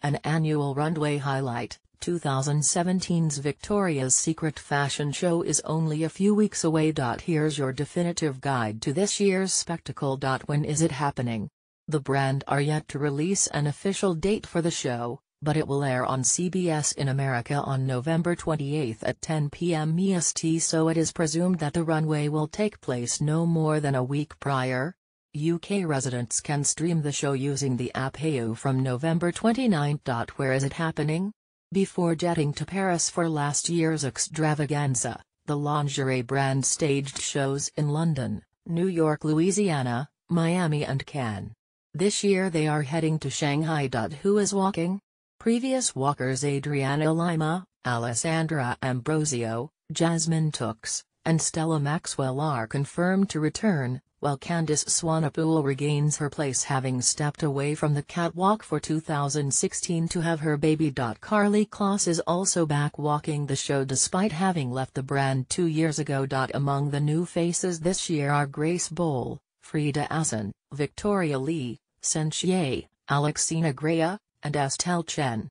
An annual runway highlight, 2017's Victoria's Secret fashion show is only a few weeks away. Here's your definitive guide to this year's spectacle. When is it happening? The brand are yet to release an official date for the show, but it will air on CBS in America on November 28 at 10 p.m. EST, so it is presumed that the runway will take place no more than a week prior. UK residents can stream the show using the app Hayu from November 29. Where is it happening? Before jetting to Paris for last year's extravaganza, the lingerie brand staged shows in London, New York, Louisiana, Miami and Cannes. This year they are heading to Shanghai. Who is walking? Previous walkers Adriana Lima, Alessandra Ambrosio, Jasmine Tookes, and Stella Maxwell are confirmed to return, while Candice Swanepoel regains her place, having stepped away from the catwalk for 2016 to have her baby. Karlie Kloss is also back walking the show despite having left the brand 2 years ago. Among the new faces this year are Grace Boll, Frida Asson, Victoria Lee, Sen Xie, Alexina Grea, and Estelle Chen.